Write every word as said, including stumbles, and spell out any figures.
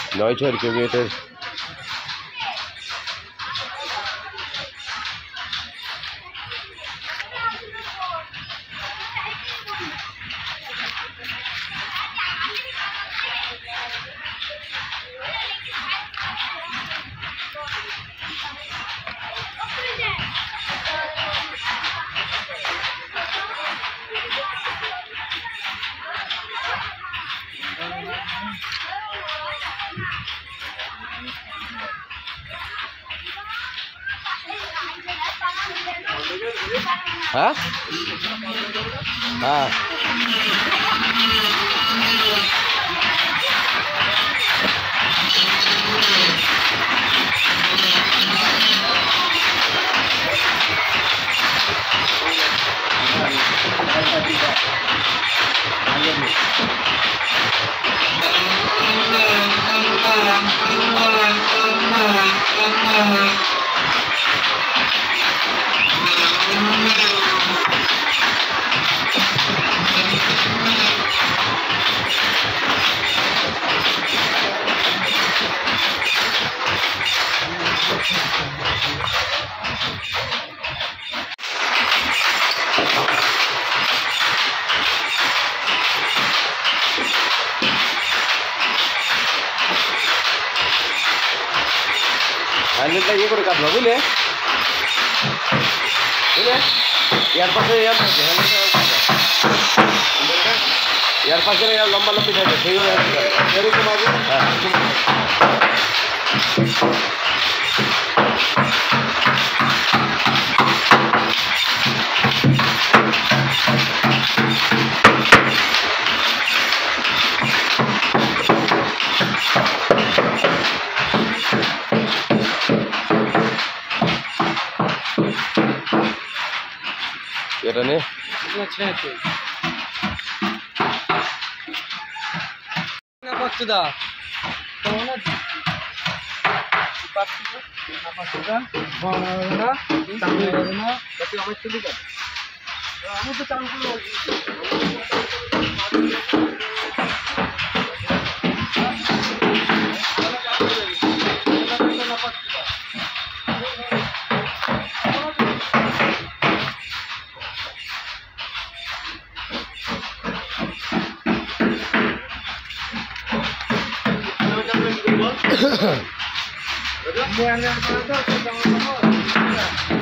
নয় ছয়ের কিউবিয়েটের हाँ हाँ হ্যান্ডেলটা ইয়ে করে কাটলো বুঝলে বুঝলে ইয়ার পাশে ইয়ার থাকে হ্যান্ডেলটা ইয়ার পাশে লম্বা লম্বি থাকে সেইভাবে এরকম আগে হ্যাঁ এটা নে না পাচ্ছি দা কেমন আছিস পাচ্ছি না পাচ্ছি না বাংলা না সামনে না কত আমার চলে গেল আমি তো চাল করে Bukan yang mana tu,